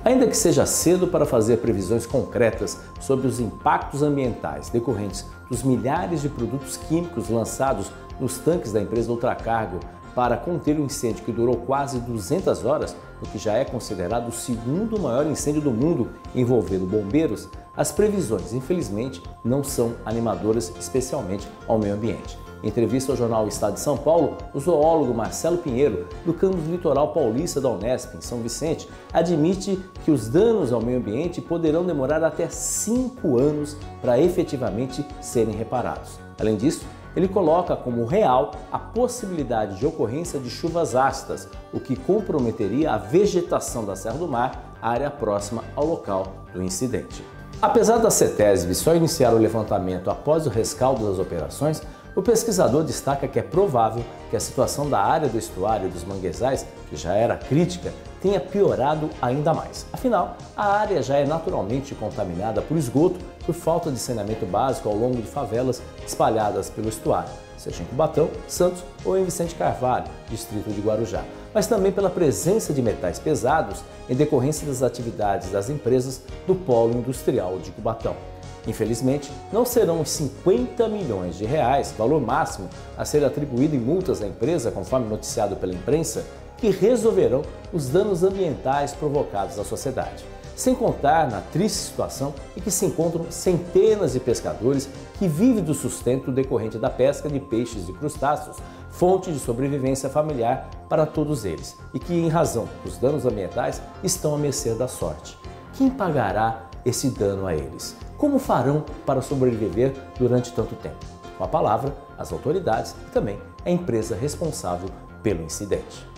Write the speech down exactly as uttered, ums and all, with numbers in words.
Ainda que seja cedo para fazer previsões concretas sobre os impactos ambientais decorrentes dos milhares de produtos químicos lançados nos tanques da empresa Ultracargo para conter um incêndio que durou quase duzentas horas, o que já é considerado o segundo maior incêndio do mundo envolvendo bombeiros, as previsões, infelizmente, não são animadoras, especialmente ao meio ambiente. Em entrevista ao jornal Estado de São Paulo, o zoólogo Marcelo Pinheiro, do campus Litoral Paulista da Unesp, em São Vicente, admite que os danos ao meio ambiente poderão demorar até cinco anos para efetivamente serem reparados. Além disso, ele coloca como real a possibilidade de ocorrência de chuvas ácidas, o que comprometeria a vegetação da Serra do Mar, área próxima ao local do incidente. Apesar da CETESB só iniciar o levantamento após o rescaldo das operações, o pesquisador destaca que é provável que a situação da área do estuário dos manguezais, que já era crítica, tenha piorado ainda mais. Afinal, a área já é naturalmente contaminada por esgoto por falta de saneamento básico ao longo de favelas espalhadas pelo estuário, seja em Cubatão, Santos ou em Vicente Carvalho, distrito de Guarujá, mas também pela presença de metais pesados em decorrência das atividades das empresas do polo industrial de Cubatão. Infelizmente, não serão os cinquenta milhões de reais, valor máximo a ser atribuído em multas à empresa, conforme noticiado pela imprensa, que resolverão os danos ambientais provocados à sociedade. Sem contar na triste situação em que se encontram centenas de pescadores que vivem do sustento decorrente da pesca de peixes e crustáceos, fonte de sobrevivência familiar para todos eles, e que, em razão dos danos ambientais, estão à mercê da sorte. Quem pagará esse dano a eles? Como farão para sobreviver durante tanto tempo? Com a palavra, as autoridades e também a empresa responsável pelo incidente.